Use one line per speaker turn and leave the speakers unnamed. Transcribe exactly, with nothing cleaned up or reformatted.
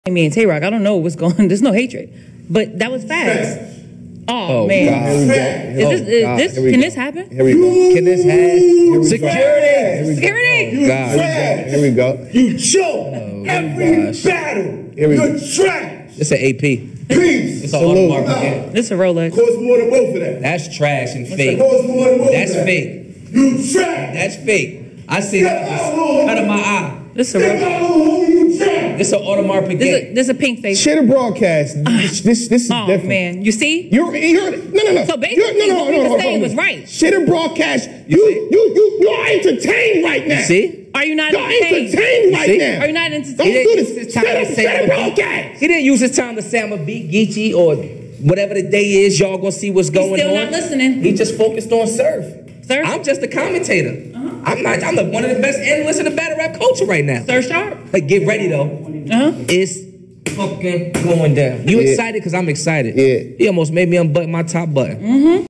me and Tay-Rock, I don't know what's going on. There's no hatred. But that was facts. Oh,
Oh,
man.
God.
Is this, is
God.
this,
Here we
can
go.
this happen?
Here we go. Can this happen? Security!
Security!
God. Here we go.
You choke every
gosh.
battle.
Here we
You're
go.
trash.
It's an A P.
Peace.
It's an Audemars Piguet.
This is a Rolex.
Costs more than both of that.
That's trash and fake.
Costs more than both
That's
of that.
fake.
You trash.
That's fake. I see that out of my eye.
This is a
Step
Rolex.
out of the hole, you trash.
It's an Audemars
This is,
Piguet.
this is a pink face.
Share the broadcast. This, this, this is
Oh,
different.
man. You see?
You're, you're, no, no, no.
So basically,
You're- no, no,
what we
no,
were
hold on,
saying
hold on.
was right.
Share the broadcast. You, you, you, you're entertained right now.
See?
Are you not
You're
entertained?
entertained right
see?
now.
Are you not
Don't
entertained?
He
do
didn't
this.
use his
Share
time
the,
to say
share the
I'm a beat.
broadcast.
He didn't use his time to say I'm gonna beat Geechee or whatever the day is. Y'all gonna see what's going
still
on.
not listening.
He just focused on surf.
Surf?
I'm just a commentator. I'm not. I'm the, one of the best analysts in the battle rap culture right now.
Sir Sharp?
Like, get ready though.
Uh-huh.
It's fucking going down. You
Yeah.
excited? Cause I'm excited.
Yeah.
He almost made me unbutton my top button.
Mm-hmm.